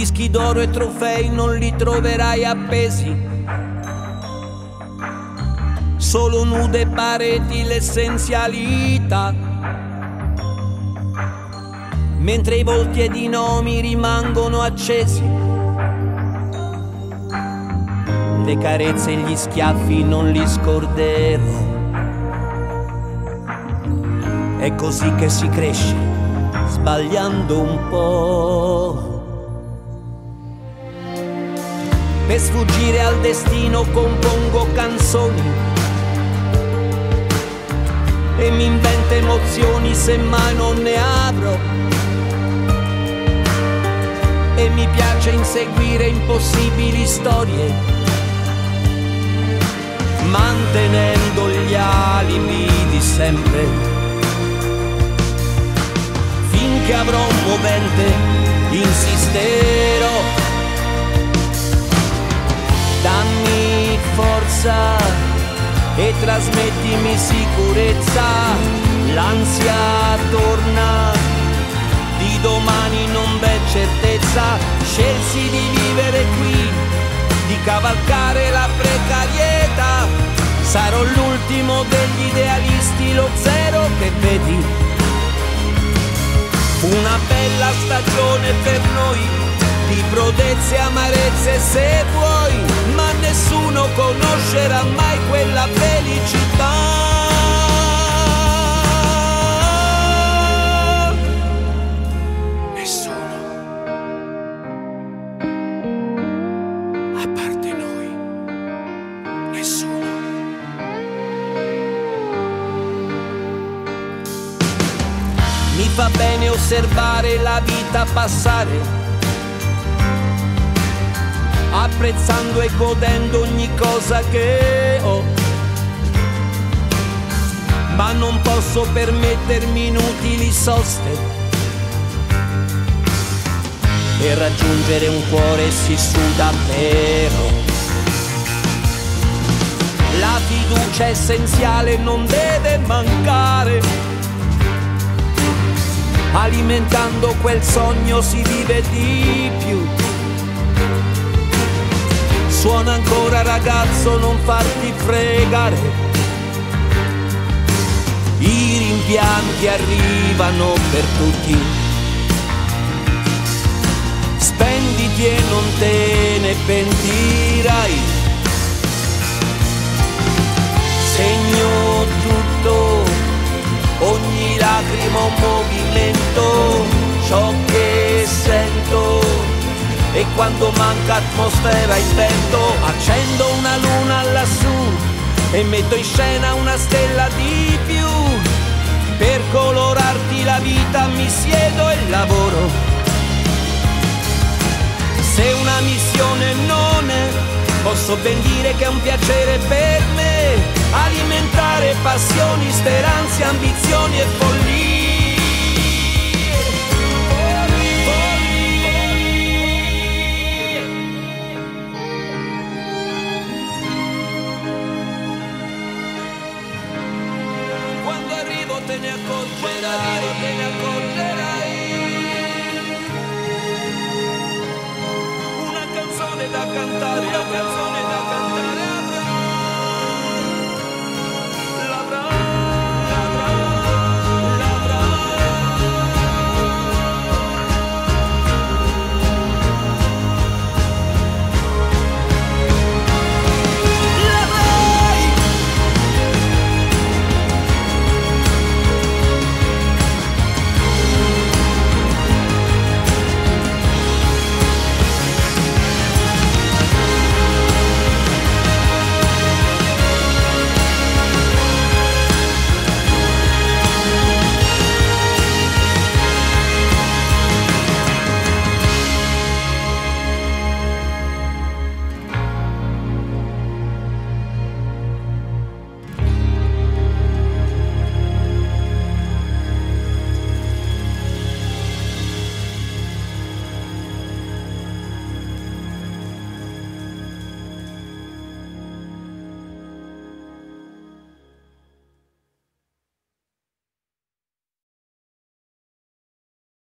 dischi d'oro e trofei non li troverai appesi, solo nude pareti, l'essenzialità, mentre i volti ed i nomi rimangono accesi. Le carezze e gli schiaffi non li scorderò. È così che si cresce, sbagliando un po'. Per sfuggire al destino compongo canzoni e mi invento emozioni se mai non ne avrò. E mi piace inseguire impossibili storie, mantenendo gli alibi di sempre. Finché avrò un movente insisterò. Dammi forza e trasmettimi sicurezza. L'ansia torna, di domani non v'è certezza. Scelsi di vivere qui, di cavalcare la precarietà. Sarò l'ultimo degli idealisti, lo zero che vedi. Una bella stagione per noi, di prodezze e amarezze se vuoi, ma nessuno conoscerà mai quella felicità. Nessuno, a parte noi, nessuno. Mi fa bene osservare la vita passare, apprezzando e godendo ogni cosa che ho, ma non posso permettermi inutili soste. Per raggiungere un cuore si suda però. La fiducia essenziale non deve mancare. Alimentando quel sogno si vive di più. Suona ancora ragazzo, non farti fregare. I rimpianti arrivano per tutti. Spenditi e non te ne pentirai. Segno tutto, ogni lacrima un movimento, ciò che sento. E quando manca atmosfera invento, accendo una luna lassù e metto in scena una stella di più. Per colorarti la vita mi siedo e lavoro. Se una missione non è, posso ben dire che è un piacere per me, alimentare passioni, speranze, ambizioni e follie. Quando arrivo te ne accorgerai. Una canzone da cantare, una canzone